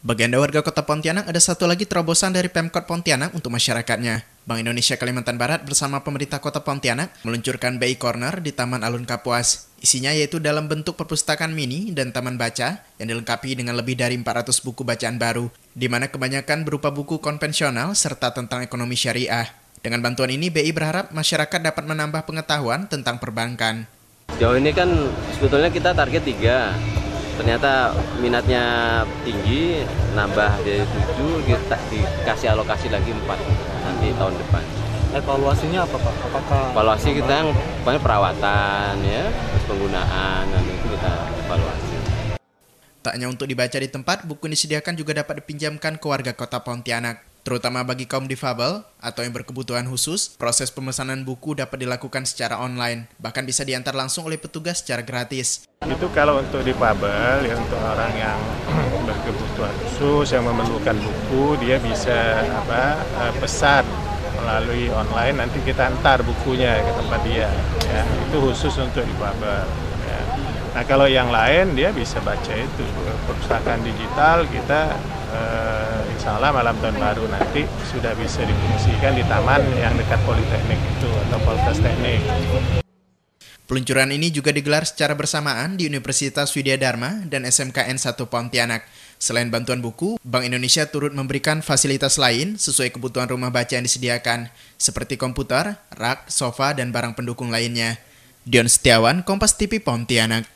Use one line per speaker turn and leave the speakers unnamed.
Bagi Anda warga Kota Pontianak, ada satu lagi terobosan dari Pemkot Pontianak untuk masyarakatnya. Bank Indonesia Kalimantan Barat bersama pemerintah Kota Pontianak meluncurkan BI Corner di Taman Alun Kapuas. Isinya yaitu dalam bentuk perpustakaan mini dan taman baca yang dilengkapi dengan lebih dari 400 buku bacaan baru, di mana kebanyakan berupa buku konvensional serta tentang ekonomi syariah. Dengan bantuan ini, BI berharap masyarakat dapat menambah pengetahuan tentang perbankan.
Sejauh ini kan sebetulnya kita target 3. Ternyata minatnya tinggi, nambah dari 7, kita dikasih alokasi lagi 4 nanti tahun depan.
Evaluasinya apa Pak?
Evaluasi kita yang banyak perawatan, ya, terus penggunaan, dan itu kita evaluasi.
Tak hanya untuk dibaca di tempat, buku disediakan juga dapat dipinjamkan ke warga Kota Pontianak. Terutama bagi kaum difabel atau yang berkebutuhan khusus, proses pemesanan buku dapat dilakukan secara online, bahkan bisa diantar langsung oleh petugas secara gratis.
Itu kalau untuk difabel, ya untuk orang yang berkebutuhan khusus, yang memerlukan buku, dia bisa pesan melalui online, nanti kita antar bukunya ke tempat dia. Ya, itu khusus untuk difabel. Ya. Nah kalau yang lain, dia bisa baca itu. Perpustakaan digital kita insya Allah malam tahun baru nanti sudah bisa difungsikan di taman yang dekat Politeknik itu atau Fakultas Teknik.
Peluncuran ini juga digelar secara bersamaan di Universitas Widya Dharma dan SMKN 1 Pontianak. Selain bantuan buku, Bank Indonesia turut memberikan fasilitas lain sesuai kebutuhan rumah baca yang disediakan, seperti komputer, rak, sofa, dan barang pendukung lainnya. Dion Setiawan, Kompas TV Pontianak.